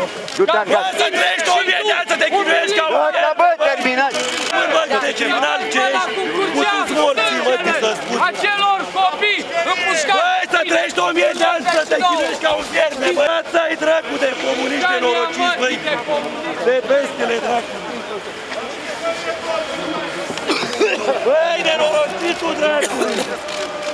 Du-te acasă. Să trăiești 1000 de ani să te chinuiești ca un fier. Bă, terminat. Bă, de criminal ce ești? Putu-ți morții, mă, să spun. Acelor copii împușcați. Băi, să trăiești 1000 de ani să te chinuiești ca un fier. Bă, ți-ai dracu de comuniști nenorociți, băi. De bestele dracu. Băi, nenorocitul dracu.